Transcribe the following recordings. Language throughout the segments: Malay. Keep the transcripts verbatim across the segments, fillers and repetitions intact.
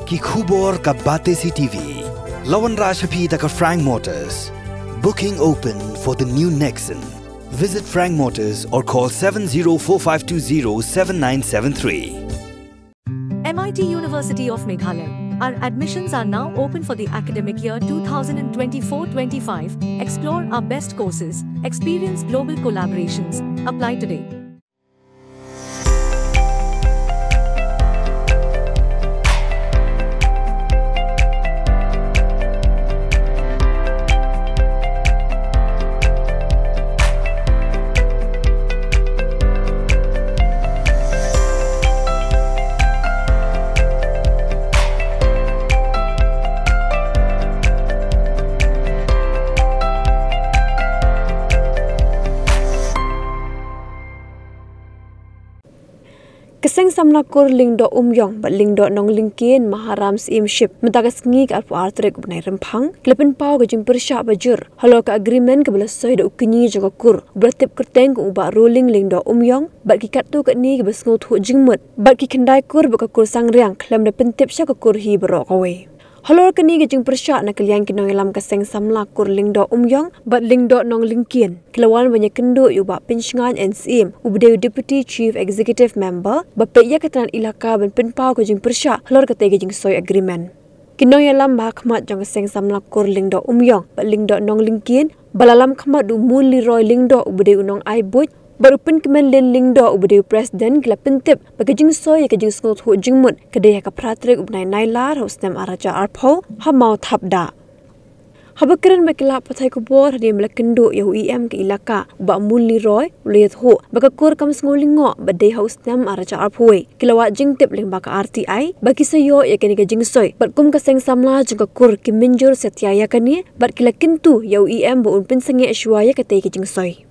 ki khubor ka bate C T V. Lawan Rajhapi ka Frank Motors. Booking open for the new Nexon. Visit Frank Motors or call seven zero four five two zero seven nine seven three. M I T University of Meghalaya. Our admissions are now open for the academic year two thousand twenty-four twenty-five. Explore our best courses. Experience global collaborations. Apply today. Keseng samlakur lingdo umyong bat lingdo nong lingkin maharam sim ship mentagas ngik alpu artrek ubnai rempang klepen pau gajing persya bajur halo ka agreement ke belasoi da ukinyi jaga kur bertip kerteng ku ubak ruling lingdo umyong bat ki katu kat ni ke besngut hu jingmut bat ki kendai kur baka kur sangriang klem da pentip sya ka kur hi bero kawe. Halor kini gajing persya na kalian kinong ilam keseng samla kur lingdo umyong bat lingdo nong lingkien kelawan banyak kendu yuba pinsngan N C M ubdeu deputy chief executive member bapek ya ketan ilaka ban penpau gajing persya halor kate gajing soy agreement kinong ilam mahkamat jong keseng samla kur lingdo umyong bat lingdo nong lingkien balalam khamat du muli roy lingdo ubdeu nong ai buj Barupen kemen len lingdo ubdeu presiden gila pentip bagajing soy gajing sngot hu jingmut kedai ka pratrek ubnai nailar hostem araja arpho hamau thapda habakran makila pathai ko bor hadi melakendu yahu E M ke ilaka ba muli roy liat hu bagakur kam sngolingo badai hostem araja arphoi kilawa jingtip ling baka R T I bagi sayo ya kini gajing soy batkum kaseng samla jingka kur kiminjur setyaya kani bat kila kintu yahu E M bu unpin sengi ashwaya kate gajing soy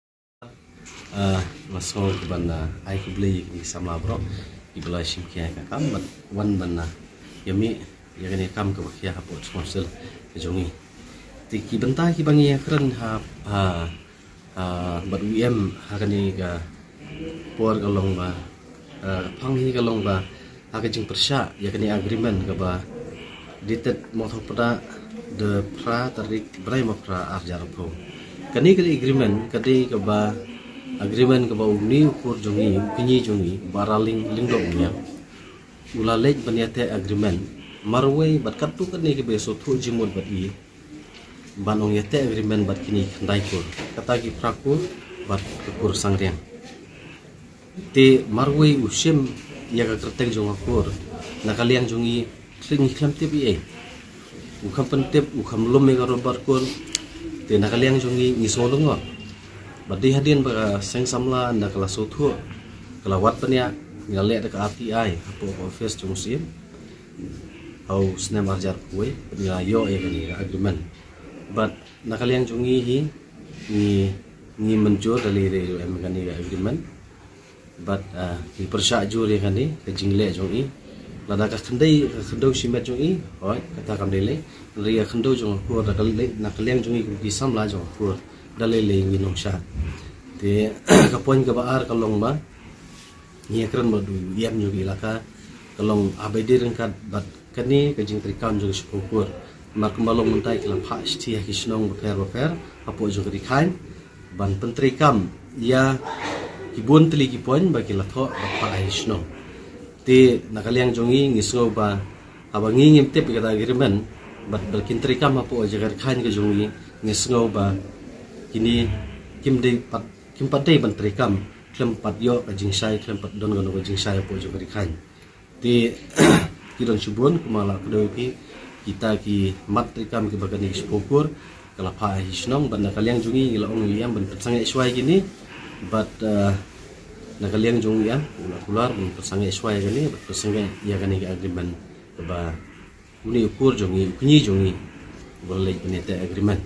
Uh, masuk ke banda ai ku beli ni sama bro di belah simkia ka kam bat wan banda yami ya kene kam ke bakia ha pot sponsor ke jongi ti ki benta ki bangi keren ha ha bat U M ha kani ka por galong ba phang hi galong ba ha ke jing persya ya kani agreement ka ba ditet mo thopada de pra tarik brai mo pra arjar pro kani kani agreement kadi ka ba agreement ke bau ni ukur jongi kinyi jongi baraling lingdok nya ulalej baniate agreement marway bat katu kan ni ke beso thu jimut bat i banong yate agreement bat kini khandai kur kata ki praku bat kur sangriang te marway usim ya ka kerteng jong akur nakaliang jongi sing khlam te bi e ukham pentep ukham lom me garo bar kur te nakaliang jongi ngisolongo Badi hadian baka seng samla anda kala sotu kala wat pania ngale ada ka R T I apo office jungsim au snem arjar kuwe nya yo ya kani agreement but nakaliang jungi hi ni ni mencur dari re em kani agreement but ni persya jur ya kani ke jingle jungi lada ka khandai khandau simet jungi oi kata kam dele ria khandau jung ko nakali nakaliang jungi ki samla jung ko dalele nginong sha te kapon ka baar kalong ba ni akran madu yam nyu ilaka kalong abede rengkat bat kani kajing trikam jung syukur mak malong mentai kelam ha sti ki snong befer befer apo jung rikan ban pentrikam ya kibun teli ki pon ba ki latho ba ai snong te nakaliang jongi ngisgo ba abangi ngimte pe kata agreement bat berkin trikam apo jagar khan ke jongi ngisgo ba kini kim de pat kim pat de ban trikam klem pat yo kajing sai klem pat don gono kajing sai po jo karikan ti kidon subun kumala kedo pi kita ki mat trikam ki bagani spokur kala pa hisnong ban nakaliang jungi ngila ong yam ban sangai swai gini but nakaliang jungi ya ular ban sangai swai gini bat sangai ya gani agreement ba uni ukur jungi kunyi jungi boleh penete agreement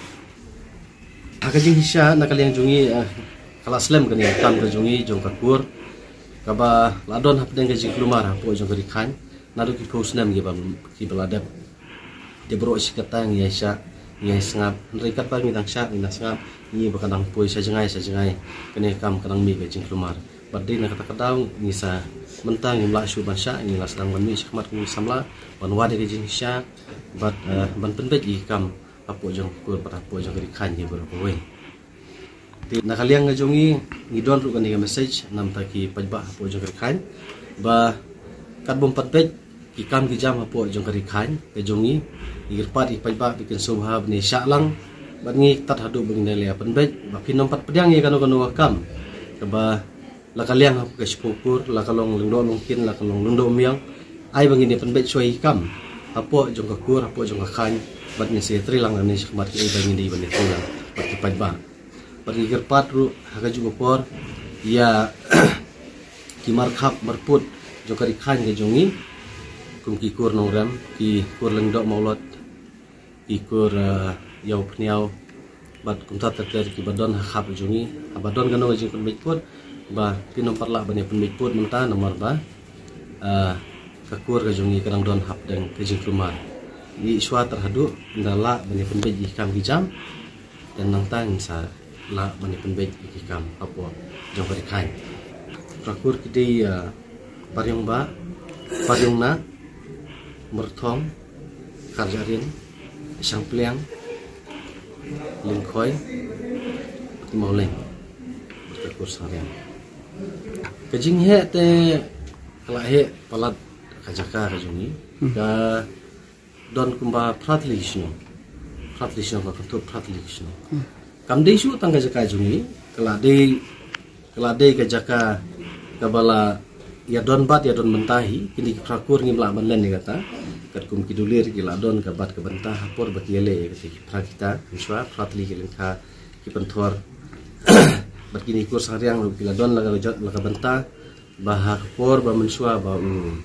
Akajing hisya nakaliang jungi kala slam kani kam ke jungi jong kakur kaba ladon hapdeng ke jing lumar po jong karikan nadu ki posnam ge bam ki beladap de bro sikatang ya sya ya sangap rekat pa ngidang sya ngidang sangap ni bakadang poi sa jengai sa jengai kani kam kadang mi ke jing lumar badai nak kata kadang nisa mentang yang melasyu bansha ini lah sedang banmi syakmat kami samla ban wadi ke jinisya bat ban penbej ikam apo jong kur pada apo jong kiri kan ye berapa wen ti nakaliang ngajongi ngidon ru kan message nam taki pajba apo jong kiri kan ba kat bom penbej ikam kijam apo jong kiri kan ngajongi irpat ipajba bikin subha ni syaklang bat ngi tat hadu benginele penbej ba pinom pat pedang ye kanu kanu wakam ba lakaliang aku ke syukur lakalong lengdo mungkin lakalong lengdo miang ai bangini penbej suai ikam apo jong kakur apo jong kan bat ni se trilang ni syakmat ki ai bangini bani tulang bat ki pajba bat ngi gerpat ru haga juga por ya ki markhap marput jong kari kan ke jongi kum ki kur nongram ki kur lengdo maulot ki kur yau pniau bat kum tat ter ki badon hak jongi abadon gano jing penbej put ba pinom parla bani penbej put menta nomor ba kakur ke jongi kadang don hap dan ke jing rumah di iswa terhadu ndala bani penbej ikam hijam dan nangtang sa la bani penbej ikam apo jong kari kai kakur kidi paryong ba paryong na merthong karjarin sang pliang lingkoi mauleng berkakur sarian kajing he te kala he palat kajaka kajungi ka don kumba pratlishno pratlishno ka kantu pratlishno kamdei su tangga jaka jungi kala de kala de kajaka kabala ya don bat ya don mentahi kini prakur ngimla manlen ni kata kat kum kidulir gila don kabat ke bentah hapor bakiele ketik prakita miswa pratli kelengka ki pentor bakini kur sariang lu gila don laga jot laga bentah bahak por ba mensua ba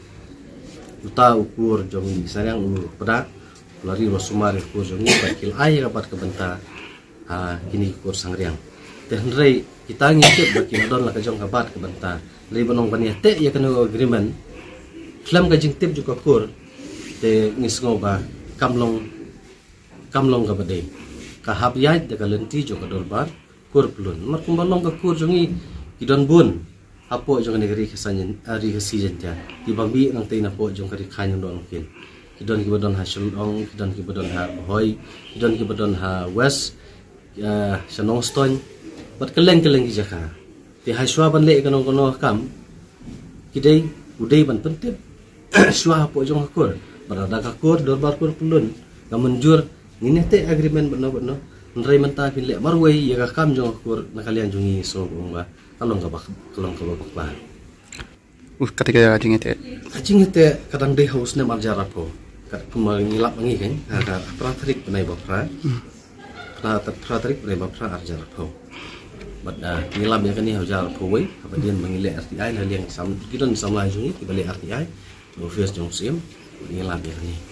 uta ukur jong sariang u pada lari rosumar ukur jong bakil ai kabat ke bentah ha kini kur sariang tenrei kita ngikut bakil don laga jong kabat ke bentah lei bonong baniate ya kena agreement flam ka jingtip juga kur te ngisngo ba kamlong kamlong ka bade ka habyaj de ka lenti jo ka dolbar kur plun mar kumbalong ka kur jongi kidon bun apo jong negeri kesanyen ari kesijen ja di bambi nang te na po jong kari khan don kin kidon ki badon ha shulong kidon ki badon ha hoy kidon ki badon ha west ya sanong ston bat keleng keleng ki jaka ti ha shwa ban le kanong kono kam kidai udai ban pentip shwa po jong kur berada kakur dorbar kur pelun kamunjur ngine te agreement beno beno nrai menta pin le marwei ya ka kam jong kur nakalian jungi so ba kalong ka bak kalong ka bak ba us ketika jing ete jing ete kadang dei haus ne marjara po kat kumal ngilap ngi kan ka pratrik benai bapra pra pratrik benai bapra arjara po bat ngilap ya kan ni hajar po wei apa dia mengile R T I la liang sam kidon samla jungi kibali R T I office jong sim ngilap ya ni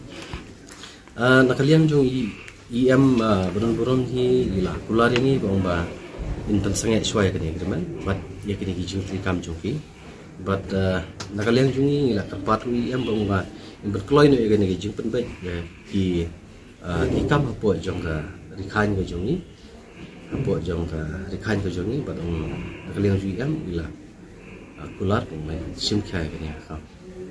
uh, nakaliang jong I M buron-buron hi gila kular ini bang ba intan sangat suai kan ya teman bat ya kini kijung trikam jongki bat nakaliang jong gila terpatu I M bang ba berkeloy no ya kan kijung penbet ya ki ki kam apo jong ka rikhan ka jong ni apo jong ka rikhan ka jong ni bat nakaliang jong I M gila kular bang ba sim khai kan ya kam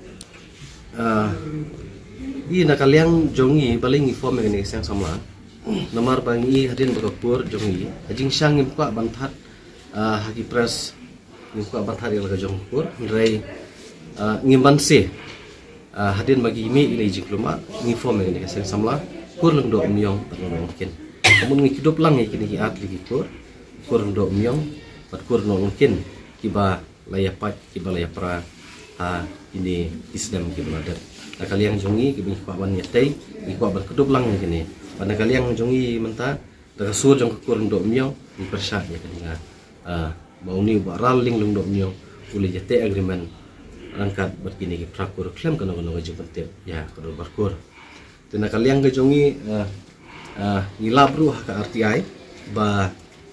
Uh, di nakaliang jongi paling inform yang sang samla nomor bangi hadin bakapur jongi ajing sang impa bantat uh, haki press impa bantat yang laga jongpur rai uh, ngimban se uh, hadin bagi imi ini jing luma inform yang sang samla kur lengdo myong tanong mungkin kamun ngikidup lang ikini at lagi kur kur lengdo myong bat kur no mungkin kiba layapat kiba layapra ha ini Islam ki brother nakaliang jongi ki bi kwa ban yatei ki kwa ban kedup lang ni kini ban nakaliang jongi menta daga sur jong kur ndo myo ni persya ya kini ah mau ni baral ling ndo myo uli yate agreement rangkat berkini ki prakur klaim kana kana wajib penting ya kedur barkur dan nakaliang ke jongi ah ngilap ruh ka R T I ba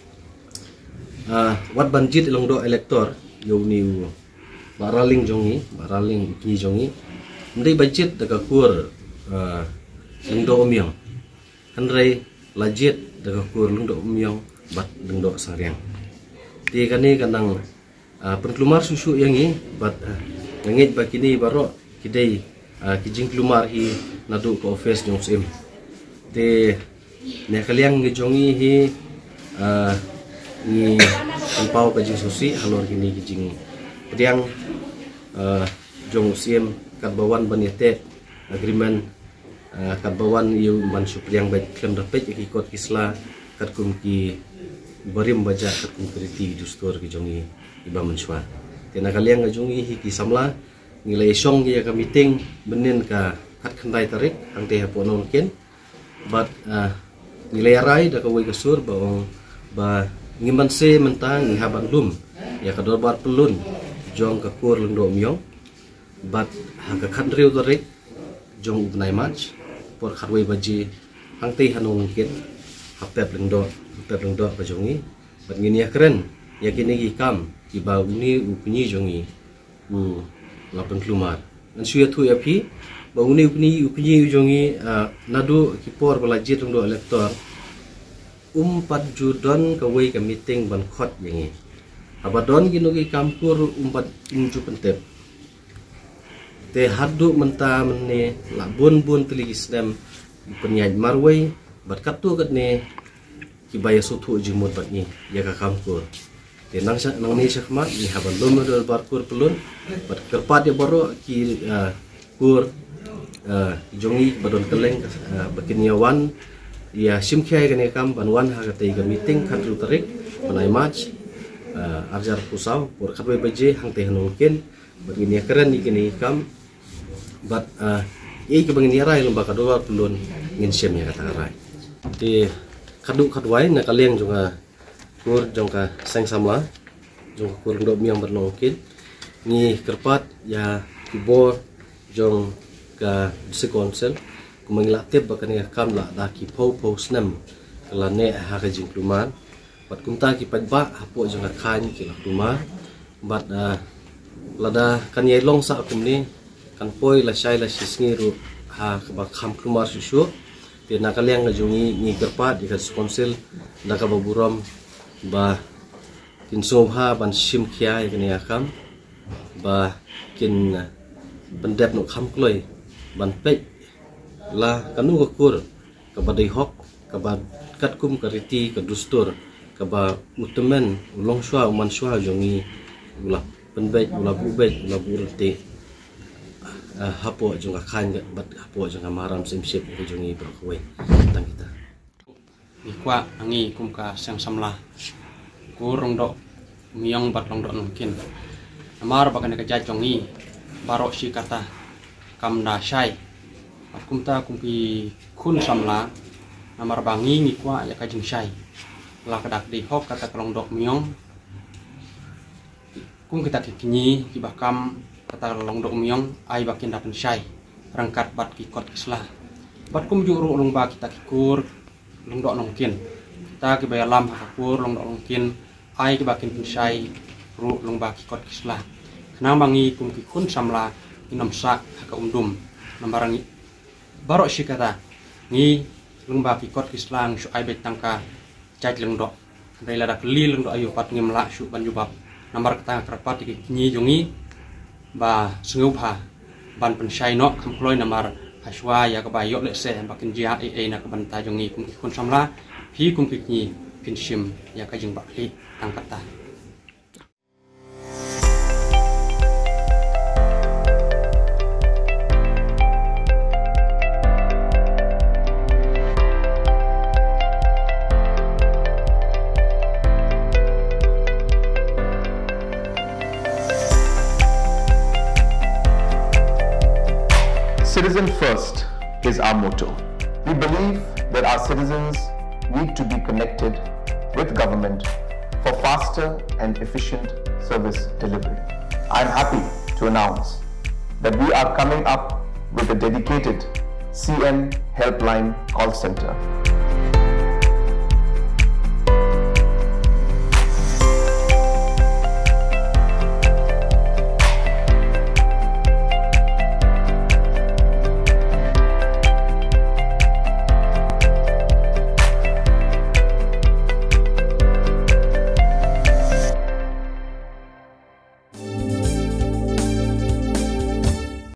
ah wat banjit ilong do elektor yo ni baraling jongi baraling ni jongi ndai budget daga kur lengdo omyong handrai lajit daga kur lengdo omyong bat lengdo sariang ti kani kanang penkelumar susu yang ini bat ngit bakini baru kidai kijing kelumar hi nadu ke office jong sim te ne kaliang ngejongi hi ni empau kijing susi halor kini kijing pediang jong sim kat bawan banete agreement kat bawan yu man supriang baik klem dapat ikut kisla kat kum ki barim baja kat kum kriti justor ki jongi iba menswa tena kaliang ngajongi hi ki samla nilai song ki ka meeting benin ka kat khandai tarik ang te hapo non ken but nilai rai da ka wei kasur ba ba ngiman se mentang ni haban lum ya ka dorbar pelun jong ka kur lendo myong but ha ka khandriu tarik jong ubnai match por kharwei baji ang te hanong ken hapep lendo hapep lendo ba jongi bat ngini ya keren ya kini ki kam ki ba uni upni jongi u lapan kelumar dan suya tu ya pi ba uni upni upni jongi nadu ki por balajit lendo elektor umpat judon ka wei ka meeting ban khot yangi abadon gino ki kampur umpat inju pentep te hadu menta mene labun bun teli islam penyaj marwai bat katu kat ne ki baya sutu jimut bat ni ya ka kampur te nang nang ni syakmat ni haban lum dol barkur pelun bat kerpat ya baro ki kur jongi badon keleng bakiniawan ya simkhai kene kam banwan ha ka ga meeting khatru tarik banai match arjar pusau por khatwe baje hang te hanongken bagini keren ni kene kam bat ei ke bangini rai lomba kadua pelun ngin sem ya kata rai ti kadu kadwai na kaleng juga kur jongka seng samla jong kur ndo miang bernongkin ni kerpat ya kibor jong ka si konsel kumangila tip bakan ya kam la da ki pau pau snam kala ne ha ka jing kluman bat kumta ki padba hapo jong ka khan ki la kluman bat lada kan ye long sa kum ni kan poi la shai la sisngiru ha ka ba kham klumar susu ti na kaleng ngajongi ni kerpat di ka konsel da ka baburam ba kin sobha ban sim khia kene akam ba kin bandep no kham kloi ban pe la kanu ka kur ka badai hok ka ba kat kum ka riti ka dustur ka ba utemen long shwa man shwa jongi ula penbet ula bubet ula burte hapo jonga khan bat hapo jonga maram sim sip ka jongi brokwe tang kita ikwa angi kumka sang samla kurung dok miang bat long dok mungkin amar bakan ka jajongi barok si kata kamda shai kumta kumpi kun samla amar bangi ngikwa ya kajing shai la kadak di hok kata kalong dok miang kum kita kikini kibakam kata kalong dok miang ai bakin dapen shai rangkat bat kikot kislah bat kum juru ulung ba kita kikur long dok nongkin kita ke bayalam hakur long dok nongkin ai ke bakin pensai ru long ba kikot kislah kenang bangi kum kikun samla inam sak haka undum nambarangi barok si kata ngi long ba kikot kislang su ai bet tangka caj long dok dai lada keli long dok ayu pat ngimla su ban jubab nambar kata kerpat ki nyi jongi ba sengupha ban pensai nok kamploi namar haswa ya ka bayok le se bakin jia e e na ka banta jongi kum kun samla hi kum ki pinshim ya ka jing bakli tangkata Citizen first is our motto. We believe that our citizens need to be connected with government for faster and efficient service delivery. I'm happy to announce that we are coming up with a dedicated C M helpline call center